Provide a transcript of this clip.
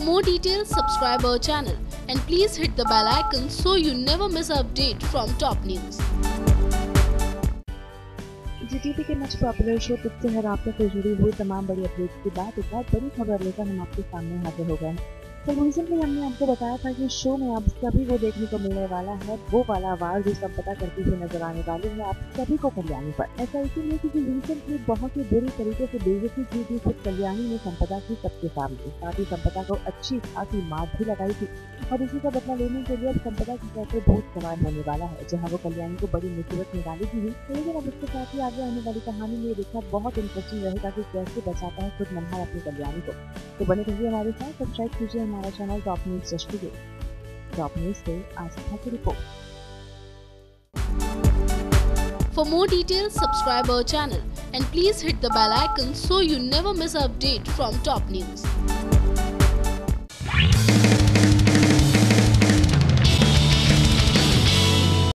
more details, subscribe our channel and please hit the bell icon so you never miss an update from top news. Zee TV के much popular show तुझसे हर हफ्ते से जुड़ी हुई तमाम बड़ी अपडेट्स के बाद एक बहुत बड़ी खबर लेकर हम आपके सामने हाजिर हो गए हैं। तो रिसेंटली हमने आपको बताया था कि शो में आप सभी को देखने को मिलने वाला है वो वाला वार जो संपदा करती हुई नजर आने वाली है आप सभी को कल्याणी पर। ऐसा इसीलिए क्योंकि रिसेंटली बहुत ही बुरी तरीके से बेइज्जती की थी खुद कल्याणी ने संपदा की सबके सामने, साथ ही संपदा को अच्छी खासी मार भी लगाई थी और इसी का बदला लेने के लिए अब संपदा की कैसे भूत सवार होने वाला है, जहाँ वो कल्याणी को बड़ी मुसीबत में डाली भी हुई। लेकिन अब इसके साथ ही आगे आने वाली कहानी में देखना बहुत इंटरेस्टिंग रहेगा कि कैसे बचाता है खुद मनहर अपनी कल्याणी को। तो बने रहिए हमारे साथ, सब्सक्राइब कीजिए हमारा channel top news today. Top news से आस्था की रिपोर्ट। For more details, subscribe our channel and please hit the bell icon so you never miss an update from top news.